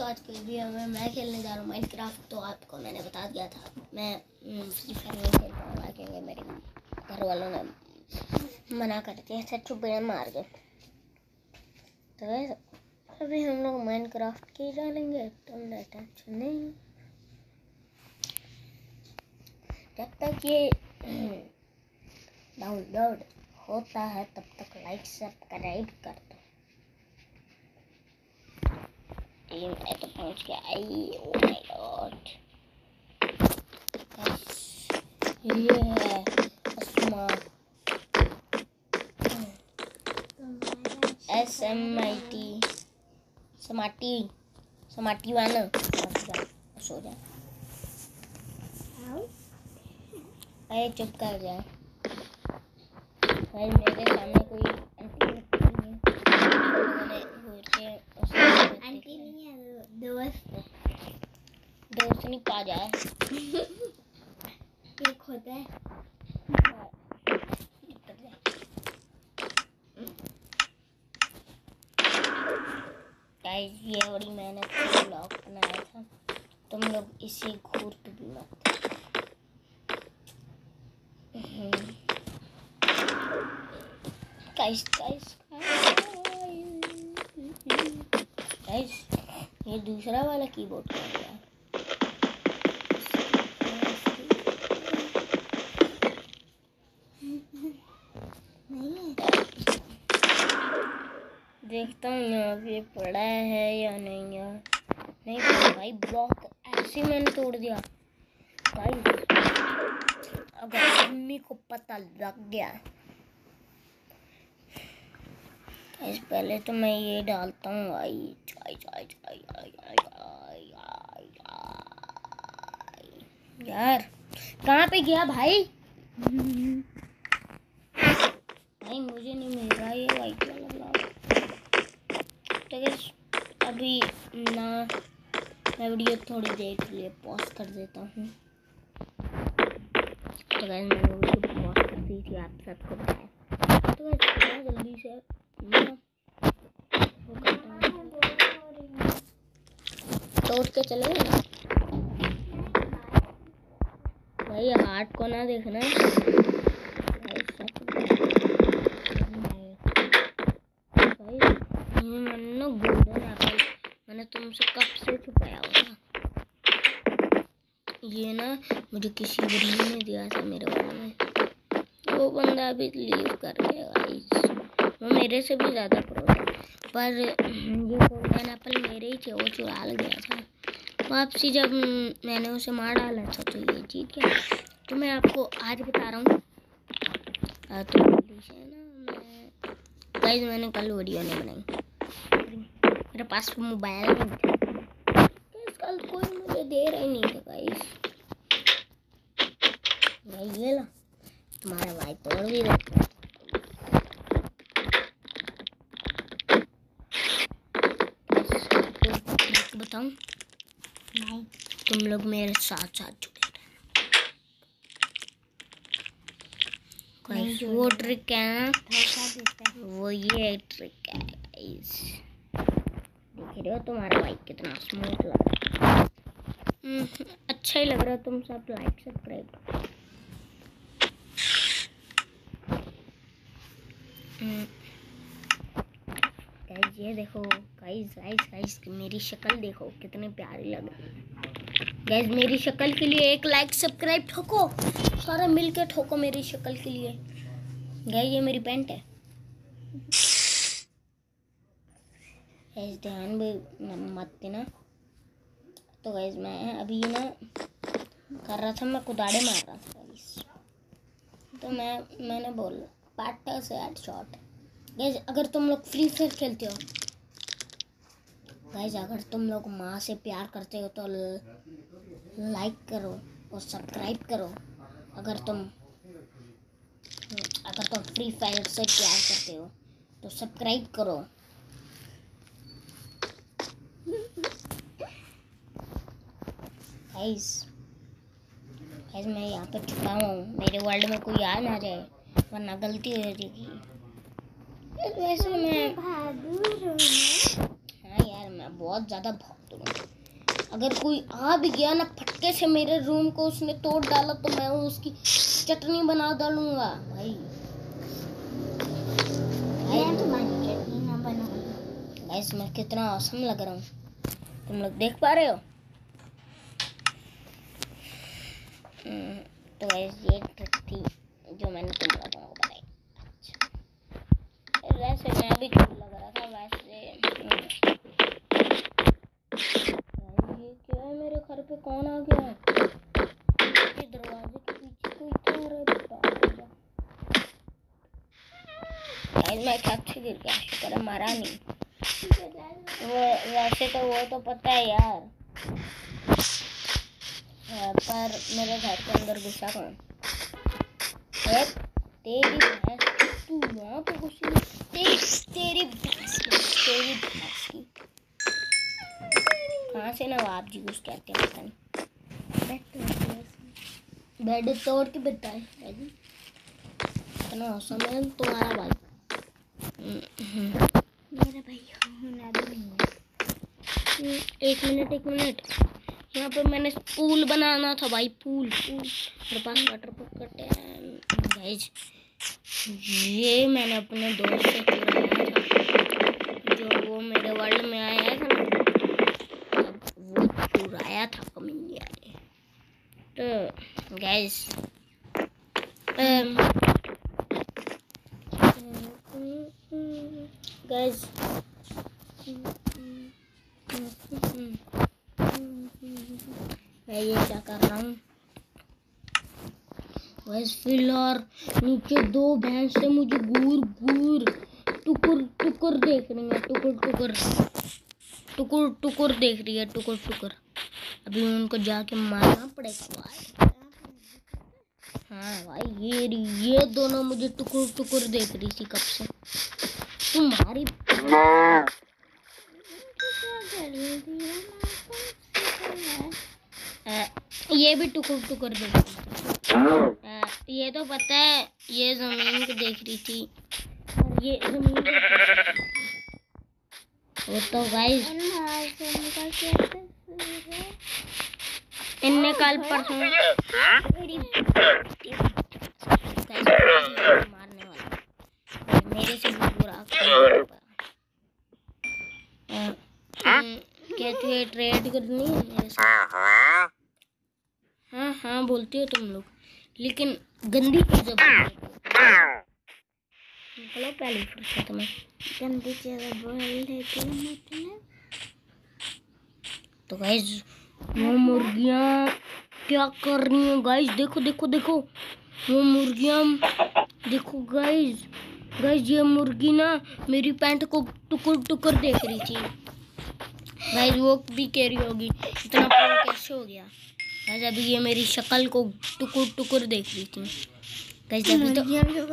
आज के वीडियो में मैं खेलने जा रहा हूँ माइनक्राफ्ट। तो आपको मैंने बता दिया था मैं फ्री फायर नहीं खेल पाऊँगा क्योंकि मेरे घर वालों ने मना कर दिया था, चुपड़े मार गए। तो अभी हम लोग माइनक्राफ्ट की डालेंगे, तुम टेंशन नहीं। जब तक ये डाउनलोड होता है तब तक लाइक सब्सक्राइब कर दो। मैं तो पहुंच गया। ओह माय गॉड, ये है SMIT समाटी वाला। सो जा, अरे चुप कर जा भाई, मेरे सामने कोई आंटी नहीं है, दोस्त नहीं पा जाए एक होता है। गाइस ये बड़ी मेहनत से ब्लॉग बनाया था, तुम लोग इसे घूर के भी मत। गाइस ये दूसरा वाला कीबोर्ड कर गया। देखता हूँ यहाँ पे पड़ा है या नहीं यार। नहीं भाई, ब्लॉक ऐसे मैंने तोड़ दिया भाई। अगर मम्मी को पता लग गया इस पहले तो मैं ये डालता हूँ यार। कहाँ पे गया भाई? भाई मुझे नहीं मिल रहा ये वाइट वाला ब्लॉक। तो अभी ना मैं वीडियो थोड़ी देर के लिए पॉज कर देता हूँ। तो गाइस मैंने वीडियो पॉज कर दी थी, आप सबको बताया। तो गाइस जल्दी से तोड़ के चले भाई, हार्ट को ना देखना भाई। मैंने गोल्डन एप्पल मैंने तुमसे कब से छुपाया हुआ था। ये ना मुझे किसी बंदे ने दिया था मेरे वाले में। वो बंदा अभी लीव कर गया गाइस, वो मेरे से भी ज़्यादा प्रो है। पर ये गोल्डन एप्पल मेरे ही थे, वो चुरा गया था वापसी। जब मैंने उसे मार डाला था तो ये जीत गया। तो मैं आपको आज बता रहा हूँ। तो गाइस मैंने कल वीडियो नहीं बनाई, मेरे पास मोबाइल नहीं था। कल कोई मुझे दे रहा ही नहीं था गाइस। ये ला तुम्हारा भाई तोड़ भी देता। बताऊं नहीं, तुम लोग मेरे साथ जुड़े गाइस। वो ट्रिक है ना, वो ये ट्रिक है गाइस। देख रहे हो तुम्हारा भाई कितना स्मूथ लग रहा है। अच्छा ही लग रहा है। तुम सब लाइक सब्सक्राइब गाइस। ये देखो गाइस मेरी शक्ल देखो कितनी प्यारी लग रही है गाइस। मेरी शक्ल के लिए एक लाइक सब्सक्राइब ठोको, सारा मिलके ठोको मेरी शक्ल के लिए गाइस। ये मेरी पैंट है गाइस, ध्यान भी मत देना। तो गाइस मैं अभी ना कर रहा था, मैं कुदाड़े मार रहा था गाइस। तो मैंने बोला पार्टनर से हेडशॉट। गाइस अगर तुम लोग फ्री फायर खेलते हो गाइस, अगर तुम लोग माँ से प्यार करते हो तो लाइक करो और सब्सक्राइब करो। अगर तुम फ्री फायर से प्यार करते हो तो सब्सक्राइब करो। गाइस मैं यहाँ पे छुपा हूँ, मेरे वर्ल्ड में कोई आ ना जाए वरना गलती हो जाएगी। वैसे मैं बहादुर हूँ। हाँ यार मैं बहुत ज्यादा भौंकता हूँ। अगर कोई आ भी गया ना फटके से मेरे रूम को उसने तोड़ डाला तो मैं उसकी चटनी बना डालूंगा भाई। चटनी ना बना। गाइस मैं कितना औसम लग रहा हूँ, तुम लोग देख पा रहे हो। तो गाइस ये ट्रिक थी जो मैंने तुम लोगों को बताई। अच्छा वैसे मैं भी कूल लग रहा था वैसे। ये क्या है, मेरे घर पे कौन आ गया? ये दरवाजे के पीछे कोई क्या रहा है? गाइस मैं क्या अच्छी गिर गया, शुक्र है मारा नहीं। वो वैसे तो वो तो पता है यार, पर मेरे घर के अंदर घुसा कौन? तेरी भैंस, तू यहाँ पे घुसी? तेरी भैंस की कहाँ से नवाब जी घुस कहते हैं पता नहीं। बेड तोड़ के बताए इतना औसम है तुम्हारा भाई। मेरा भाई होना भी नहीं है। एक मिनट यहाँ पे मैंने पूल बनाना था भाई, पूल मेरे पास वाटर प्रूफ का गाइस ये मैंने अपने दोस्त से चुराया था, जो वो मेरे वर्ल्ड में आया था ना, तब वो चुराया था कमीनिया ने। तो गाइस मैं ये क्या कर रहा हूँ बस फिलहाल नीचे दो भैंस से मुझे घूर टुकुर देख रही है, टुकुर देख रही है, टुकुर। अभी उनको जाके मारना पड़ेगा भाई। हाँ भाई ये दोनों मुझे टुकुर देख रही थी कब से। तुम्हारी ये भी टुकुर देख रही थी। ये तो पता है ये जमीन को देख रही थी और ये जमीन वो तो गाइस इनने कल परसों मारने वाला मेरे से भी बुरा क्या तुझे ट्रेड करनी है मेरे साथ? हाँ बोलती हो तुम लोग, लेकिन गंदी चीज़ें निकलो पहली फुर्सत में गंदी चीज़ें बोल लेती हूँ। तो गाइस वो मुर्गियाँ क्या कर रही हैं गाइस? देखो वो मुर्गियाँ देखो गाइस ये मुर्गी ना मेरी पैंट को टुकुर देख रही थी गाइस। वो भी कह रही होगी इतना प्रो कैसे हो गया गाइस। अभी ये मेरी शक्ल को टुकुर देख रही थी गाइस। अभी तो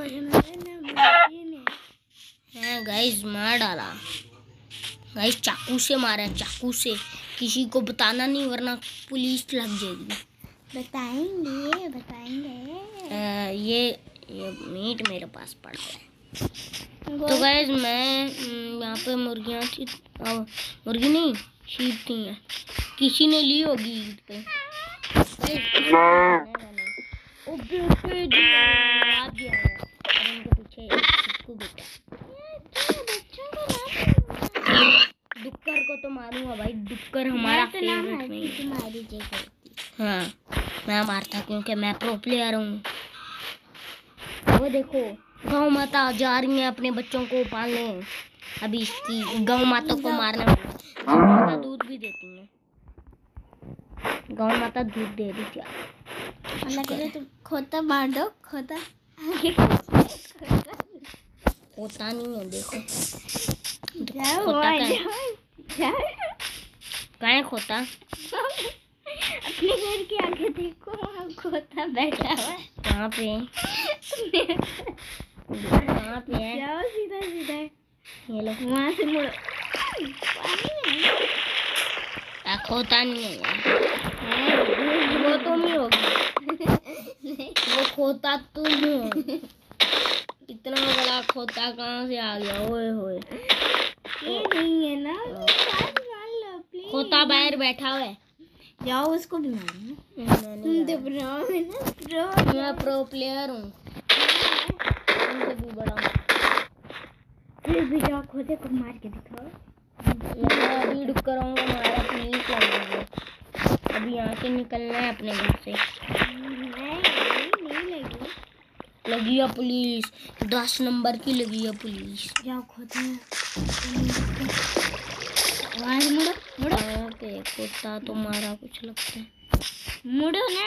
हाँ गाइस मार डाला गाइस, चाकू से मारा, चाकू से। किसी को बताना नहीं वरना पुलिस लग जाएगी। बताएंगे। ये मीट मेरे पास पड़ा है। तो गाइस मैं यहाँ पे मुर्गियाँ थी, मुर्गी नहीं शीप थी, किसी ने ली होगी ईद पे। डुक्कर को तो मारूंगा भाई, डुक्कर हमारा फेवरेट नहीं है। तुम्हारी जगह हाँ मैं मारता क्योंकि मैं प्रो प्लेयर हूँ। वो देखो गौ माता जा रही है अपने बच्चों को पालने। अभी इसकी गौ माता को मारने वाली। गौ माता दूध भी देती है, गौ माता दूध दे रही थी। तुम खोता मार दो, खोता नहीं है देखो। क्या खोता अपने घर के आगे देखो, वहाँ खोता बैठा हुआ है। कहाँ पे है? जाओ सीधा ये लो, वहाँ से मुड़ो। खोता नहीं है यार, वो तुम ही होगी। वो खोता तुम हो। इतना बड़ा खोता कहाँ से आ गया? ओए होए ये नहीं है ना। खोता बाहर बैठा हुआ है, जाओ उसको भी मारो। मैं तो मैं प्रो प्लेयर हूँ, तुमसे भी बड़ा हूँ। फिर भी जाओ खोते को मार के दिखाओ। मैं अभी रुक कर आऊँगा, हमारा पुलिस लगेगी। अभी यहाँ से निकलना है अपने घर से। नहीं लगी है पुलिस, 10 नंबर की लगी है पुलिस। जाओ खोते आवाज मुड़ो मुड़ो। पे कुत्ता तुम्हारा कुछ लगता है, मुड़ो ना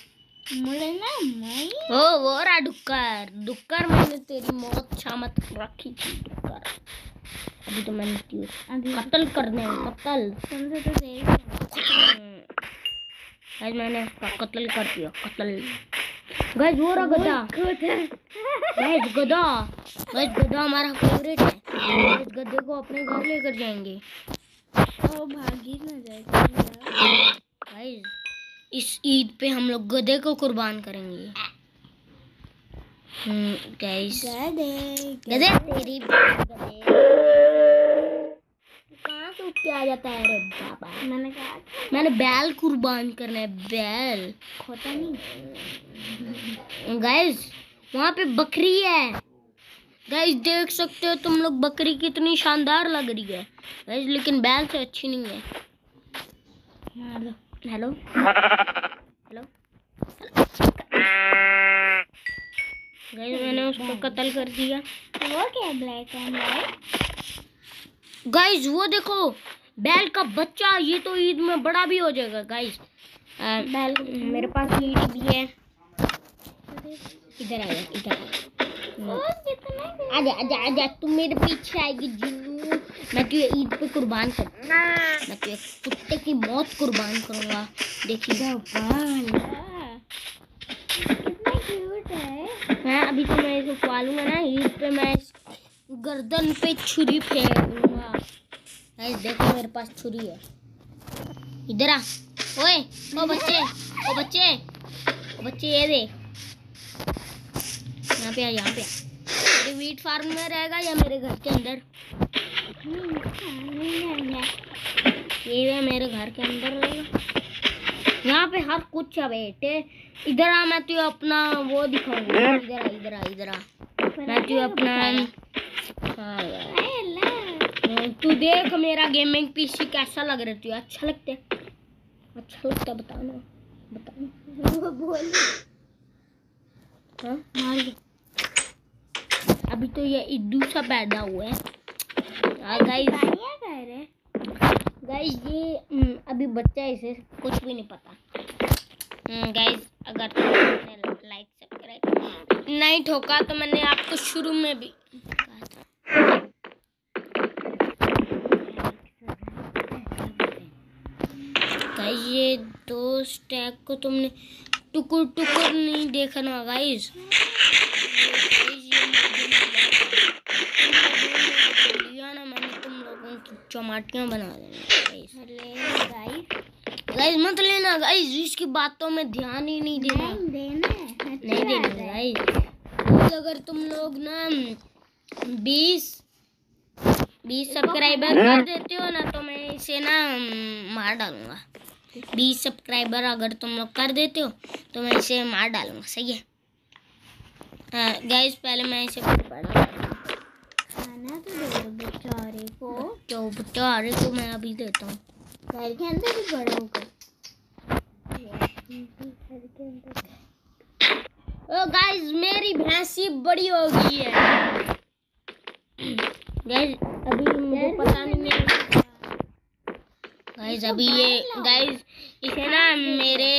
मैं। वो रहा डुक्कर। डुक्कर मैंने तेरी मौत शामत रखी थी डुक्कर। अभी तो मैंने कत्ल करने कत्ल तुमसे तो सही आज मैंने उसका कत्ल कर दिया, कत्ल। गाइस वो रहा गधा, गाइस गधा, गाइस गधा हमारा फेवरेट है। गाइस गधे को अपने घर लेकर जाएंगे। ओ भागी ना जाए गाइस इस ईद पे हम लोग गधे को कुर्बान करेंगे। गाइस गधे तेरी गधे कहाँ से उठ के आ जाता है रे बाबा। मैंने कहा मैंने बैल कुर्बान करना है, बैल खोता नहीं। गाइस वहाँ पे बकरी है। गाइस देख सकते हो तुम लोग, बकरी कितनी शानदार लग रही है गाइस, लेकिन बैल से अच्छी नहीं है। हेलो हेलो गाइस मैंने उसको कत्ल कर दिया। वो क्या ब्लैक एंड व्हाइट? गाइस वो देखो बैल का बच्चा, ये तो ईद में बड़ा भी हो जाएगा गाइस। बैल मेरे पास ईद भी है। इधर आया, इधर आजा आजा आजा, तू मेरे पीछे आएगी जिन्नू। मैं तुझे ईद पे कुर्बान करूंगा, मैं तुझे कुत्ते की मौत कुर्बान करूंगा। देखिए कितना क्यूट है। मैं अभी तो मैं इसे पालूंगा ना, ईद पे मैं गर्दन पे छुरी फेंक दूंगा। देखो मेरे पास छुरी है, इधर आ। ओए ओ बच्चे, ओ बच्चे, ओ बच्चे ये देख, यहाँ पे आ, यहाँ पे आ। तेरे वीट फार्म में रहेगा या मेरे घर के अंदर? ये मेरे घर के अंदर रहेगा, यहाँ पे हर कुछ है बेटे। इधर आ, मैं तुझे अपना वो दिखाऊंगा। इधर आ, इधर आ, इधर आ, मैं तुझे अपना तू देख मेरा गेमिंग पीसी कैसा लग रहा है तुझे? अच्छा लगता है? अच्छा लगता है बताना, बताना। बोल हाँ अभी तो ये इड्डू सा पैदा हुआ है गाइस। ये अभी बच्चा है, इसे कुछ भी नहीं पता। गाइस अगर तुमने लाइक सब्सक्राइब नहीं ठोका तो मैंने आपको शुरू में भी कहा था। गाइस ये दो स्टैक को तुमने टुकुर टुकुर नहीं देखना गाइस। चमाटियाँ बना देना गाइस, मत लेना गाइस, इसकी बातों में ध्यान ही नहीं देना। नहीं देना गाइस। अगर तुम लोग ना 20 सब्सक्राइबर कर देते हो ना तो मैं इसे ना मार डालूंगा। 20 सब्सक्राइबर अगर तुम लोग कर देते हो तो मैं इसे मार डालूंगा, सही है? गाइस पहले मैं इसे पढ़ा खाना तो दे दो बेचारे को। तो बेचारे को मैं अभी देता हूँ। घर के अंदर भी बड़ा होगा। ओ गाइस मेरी भैंसी बड़ी हो गई है गाइस, अभी मुझे पता नहीं है गाइस। अभी ये गाइस इसे ना मेरे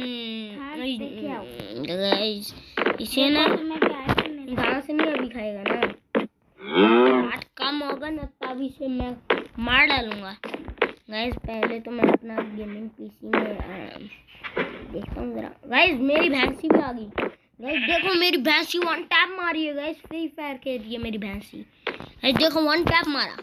गाइस इसे ना घास नहीं अभी खाएगा ना, काट कम होगा ना तब इसे मैं मार डालूंगा गाइस। पहले तो मैं अपना गेमिंग पीसी में देखता हूँ जरा। गाइस मेरी भैंसी भी आ गई गाइस, देखो मेरी भैंसी 1 टैप मारी है गाइस, फ्री फायर खेल रही है मेरी भैंसी गाइस, देखो 1 टैप मारा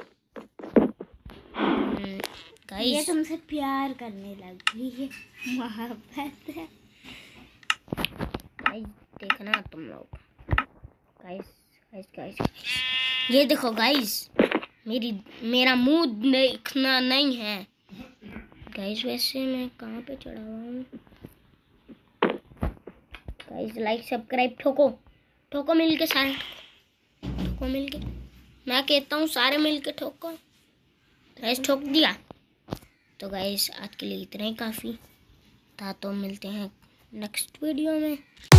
गाइस। ये तुमसे प्यार करने लगी है, मोहब्बत है गाइस। देखना तुम लोग गाइस, गाइस गाइस ये देखो गाइस, मेरा मुंह देखना नहीं है गाइस वैसे मैं कहाँ पे चढ़ा हुआ हूँ? गाइस लाइक सब्सक्राइब ठोको ठोको मिलके सारे ठोको मिलके। मैं कहता हूँ सारे मिलके ठोको। गाइस ठोक दिया। तो गाइस आज के लिए इतना ही काफ़ी था। तो मिलते हैं नेक्स्ट वीडियो में।